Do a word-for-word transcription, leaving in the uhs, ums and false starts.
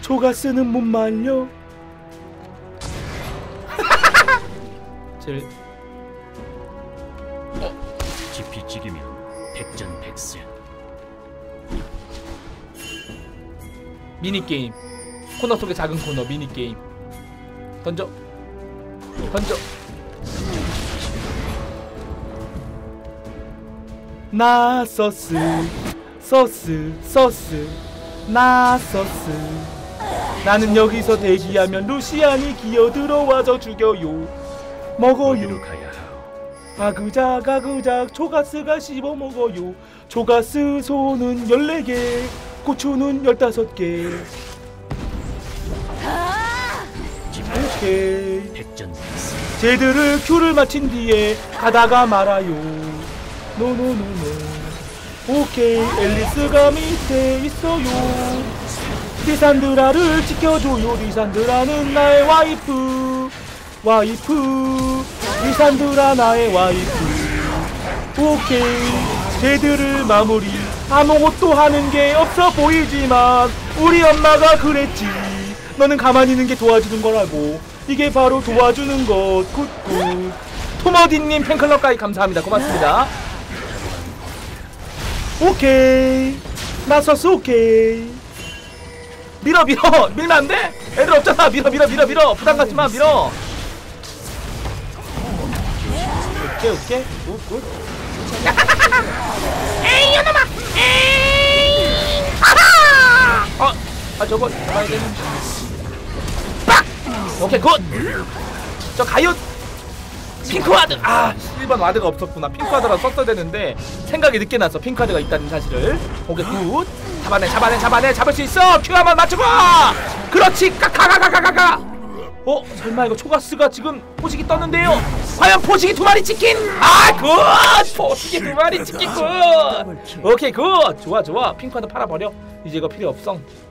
초가스는 못 말려. 질. 어? 지피지기면 백전백승. 미니게임. 코너 속의 작은 코너 미니게임. 던져. 던져. 나 소스 소스 소스 나 소스. 나는 여기서 대기하면 루시안이 기어 들어와서 죽여요. 먹어요. 가그작 가그작 초가스가 씹어 먹어요. 초가스 손은 열네 개, 고추는 열다섯 개. 오케이. 쟤들을 큐를 마친 뒤에 가다가 말아요. 노노노노. 오케이. 앨리스가 밑에 있어요. 리산드라를 지켜줘요. 리산드라는 나의 와이프. 와이프. 리산드라 나의 와이프. 오케이. 쟤들을 마무리. 아무것도 하는 게 없어 보이지만 우리 엄마가 그랬지. 너는 가만히 있는 게 도와주는 거라고. 이게 바로 도와주는 것. 굿굿. 토머디님 팬클럽 가입 감사합니다. 고맙습니다. 오케이. 나서스 오케이. 밀어 밀어. 밀면 안 돼? 애들 없잖아. 밀어 밀어 밀어 밀어. 부담 갖지 마. 밀어. 오케이 오케이. 굿굿. 에이 이놈아. 에이. 아하. 어. 아 저거 봐야 되는데. 빡. 오케이 굿. 저 가요. 핑크와드. 아 일 번 와드가 없었구나. 핑크와드라 썼어야 되는데 생각이 늦게 났어. 핑크와드가 있다는 사실을. 오케이 굿. 잡아내 잡아내 잡아내. 잡을 수 있어. 큐 한번 맞추고. 그렇지. 가가가가가가. 어 설마 이거 초가스가 지금 포식이 떴는데요. 과연 포식이 두 마리 치킨. 아 굿. 포식이 두 마리 치킨 굿. 오케이 굿. 좋아 좋아. 핑크와드 팔아버려. 이제 이거 필요 없어.